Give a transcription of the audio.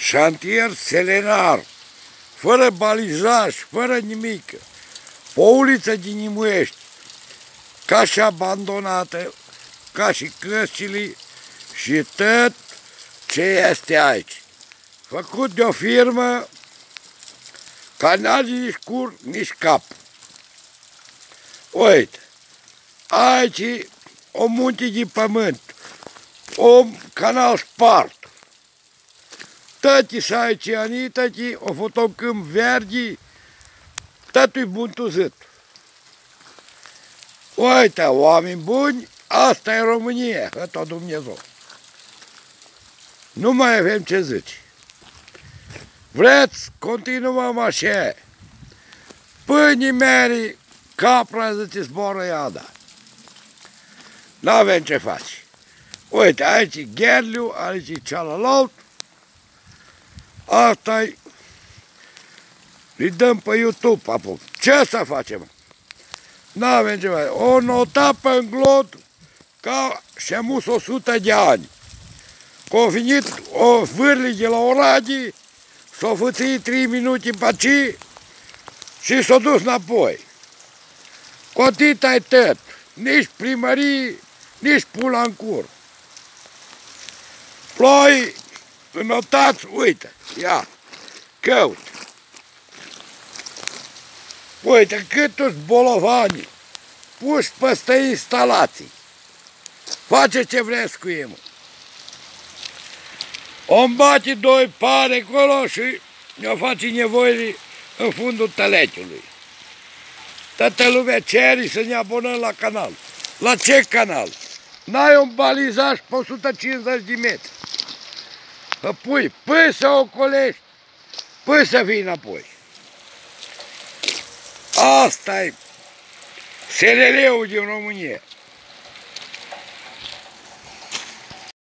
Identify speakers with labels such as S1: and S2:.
S1: șantier selenar, fără balizaj, fără nimic, pe o uliță din Nimuiești, ca și abandonată, ca și căștile și tot ce este aici. Făcut de o firmă care n-are nici cur, nici cap. Uite, aici o munte de pământ, o canal spart. Tăti s-a aici ani, tăti o făcut un câmp verde, tătul-i buntuzit. Uite, oameni buni, asta e România, hătă Dumnezeu. Nu mai avem ce zici. Vreți, continuăm așa. Pâinii mere, capra zice zboră iada. N-avem ce faci. Uite, aici e Gherliu, aici e cealalt. Asta-i. Îi dăm pe YouTube apoi. Ce să facem? N-avem ce faci. O notapă în glod ca și-a mus 100 de ani. Că a venit o vârli de la Oradii, s-a fățit 3 minute pe aici și s-a dus înapoi. Cu atâta-i tot. Nici primărie, nici pula în cur. Ploi, notați, uite, ia, căut. Uite câtuși bolovani puși peste instalații. Face ce vreți cu ei. O-mi bate 2 pare acolo și ne-o face nevoile în fundul tăleciului. Toată lumea cere să ne abonăm la canal. La ce canal? N-ai un balizaj pe 150 de metri. Că pui până să ocolești, până să vii înapoi. Asta e SRL-ul din România.